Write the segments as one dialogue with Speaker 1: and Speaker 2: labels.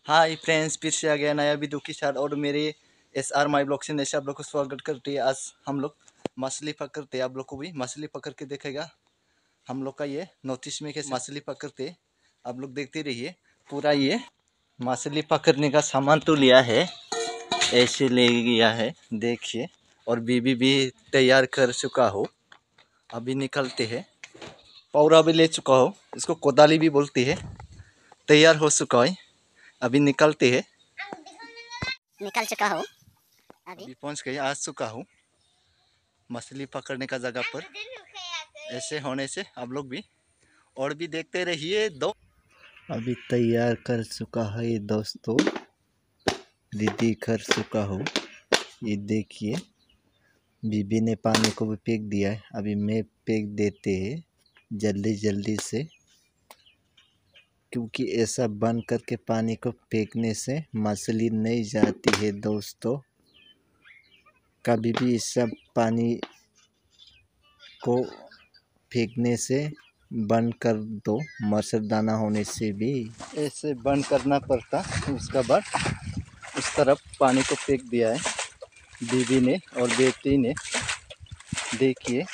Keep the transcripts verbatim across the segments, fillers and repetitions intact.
Speaker 1: Hi friends, फिर से आ गया नया वीडियो के साथ। और मेरे एस आर माई ब्लॉग से नशा आप लोग को स्वागत करते हैं। आज हम लोग मछली पकड़ते हैं, आप लोग को भी मछली पकड़ के देखेगा। हम लोग का ये नोटिस में कैसे मछली पकड़ते हैं, आप लोग देखते रहिए। पूरा ये मछली पकड़ने का सामान तो लिया है, ऐसे ले गया है, देखिए। और बीबी भी तैयार कर चुका हो, अभी निकलते हैं। पौरा भी ले चुका हो, इसको कोदाली भी बोलती है। तैयार हो चुका है, अभी निकलते हैं।
Speaker 2: निकल चुका हूँ अभी
Speaker 1: अभी पहुंच गए, आ चुका हूँ मछली पकड़ने का जगह पर। ऐसे होने से आप लोग भी और भी देखते रहिए। दो अभी तैयार कर चुका है ये दोस्तों, दीदी कर चुका हूँ। ये देखिए, बीबी ने पानी को भी फेंक दिया है, अभी मैं फेंक देते हैं जल्दी जल्दी से, क्योंकि ऐसा बंद करके पानी को फेंकने से मछली नहीं जाती है दोस्तों। कभी भी इस सब पानी को फेंकने से बंद कर दो, मच्छरदाना होने से भी ऐसे बंद करना पड़ता। उसका बाद उस तरफ पानी को फेंक दिया है दीदी ने और बेटी ने। देखिए,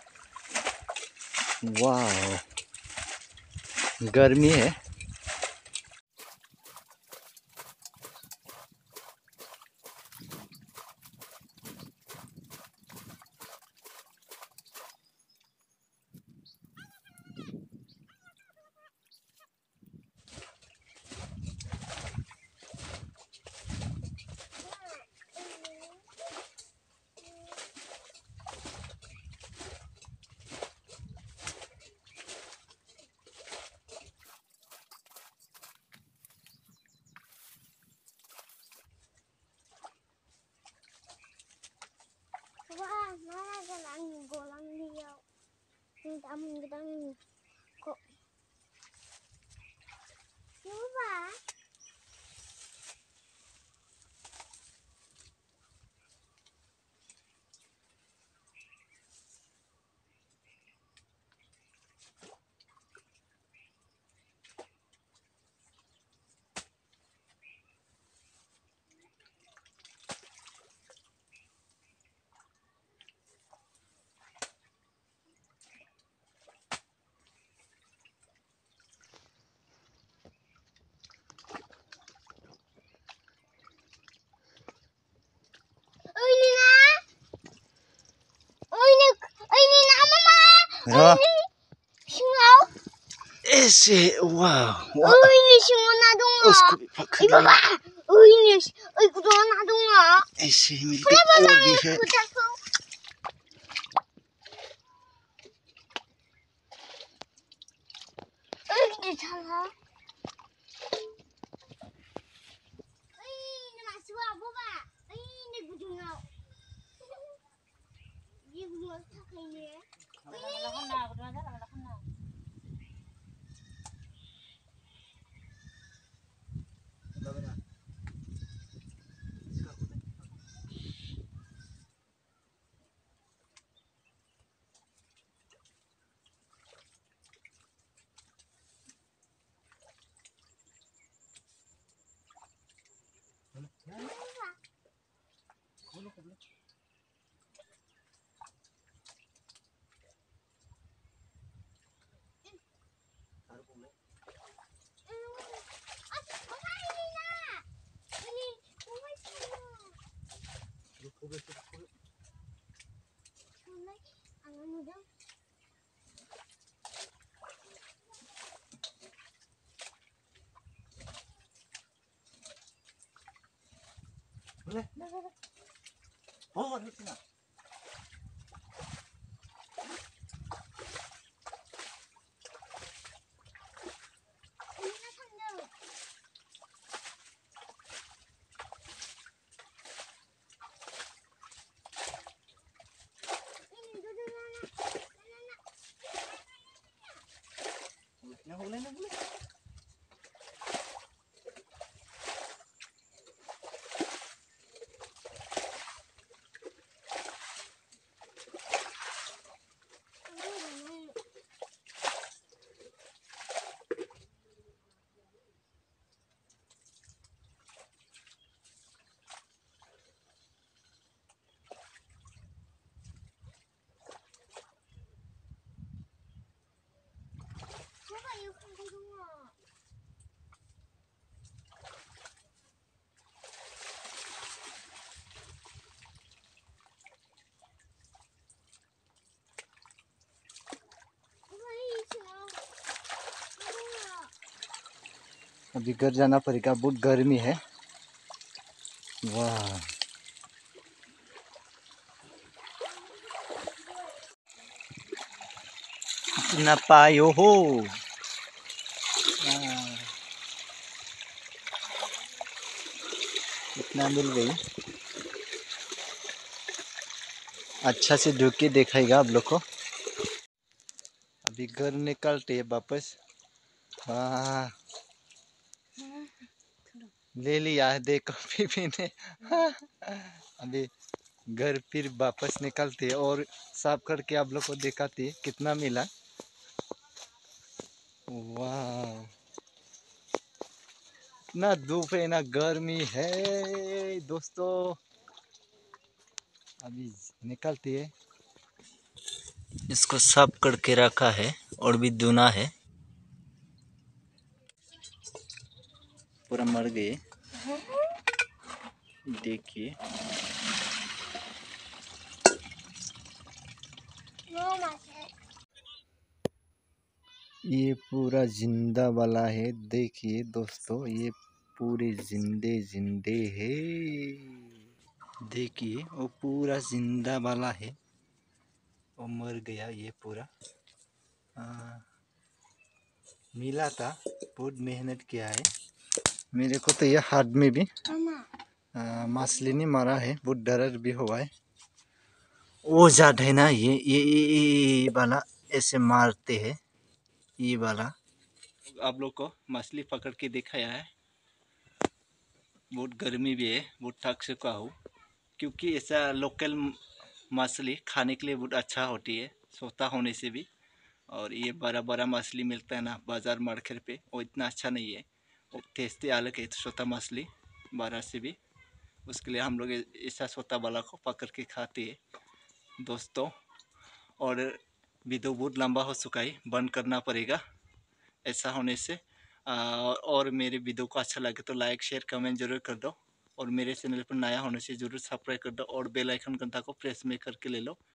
Speaker 1: वाह, गर्मी है।
Speaker 3: Wah, mana jalan golang dia. Minta minta kok. Coba. Oh ini nak. Oh ini, oh ini nak mama.
Speaker 1: हाँ,
Speaker 3: Ini sungau.
Speaker 1: ऐसे वाह वाह,
Speaker 3: Oh ini sungau nadunga.
Speaker 1: उसको भी पकड़
Speaker 3: Ibu
Speaker 1: लिया।
Speaker 3: ba. Oh ini, oh ikut orang nadunga.
Speaker 1: ऐसे ही मिलके और भी है।
Speaker 3: Oh ini salah. Ini masuk apa ba? Ini gudungau. Ini gudungau tak ini.
Speaker 1: boleh oh di sini. Yang boleh, yang boleh. अभी घर जाना पड़ेगा, बहुत गर्मी है। वाह, कितना पायो हो। वाह, कितना मिल गई। अच्छा से ढूंढ के दिखाएगा आप लोग को। अभी घर निकलते हैं वापस। वाह, ले लिया है देखो बीबी ने। अभी घर फिर वापस निकलते हैं और साफ करके आप लोग को दिखाते हैं कितना मिला। वाह, ना धूप है ना गर्मी है दोस्तों। अभी निकलती है, इसको साफ करके रखा है और भी धुना है। पूरा मर गए, देखिए। ये पूरा जिंदा वाला है, देखिए दोस्तों, ये पूरे जिंदे जिंदे है। देखिए वो पूरा जिंदा वाला है, वो मर गया ये पूरा। आ, मिला था, बहुत मेहनत किया है। मेरे को तो ये हाथ में भी मछली नहीं मारा है, बहुत दर्द भी हुआ है। वो जात है ना, ये ये, ये, ये वाला ऐसे मारते हैं, ये वाला। आप लोग को मछली पकड़ के दिखाया है। बहुत गर्मी भी है, बहुत थक चुका हूँ, क्योंकि ऐसा लोकल मछली खाने के लिए बहुत अच्छा होती है, छोटा होने से भी। और ये बड़ा बड़ा मछली मिलता है ना बाजार मार्केट पे, वो इतना अच्छा नहीं है, वो टेस्टी अलग है छोटा मछली बड़ा से भी। उसके लिए हम लोग ऐसा छोटा वाला को पकड़ के खाते हैं दोस्तों। और वीडियो बहुत लंबा हो चुका है, बंद करना पड़ेगा ऐसा होने से। आ, और मेरे वीडियो को अच्छा लगे तो लाइक शेयर कमेंट जरूर कर दो, और मेरे चैनल पर नया होने से जरूर सब्सक्राइब कर दो, और बेल आइकन घंटा को प्रेस में करके ले लो।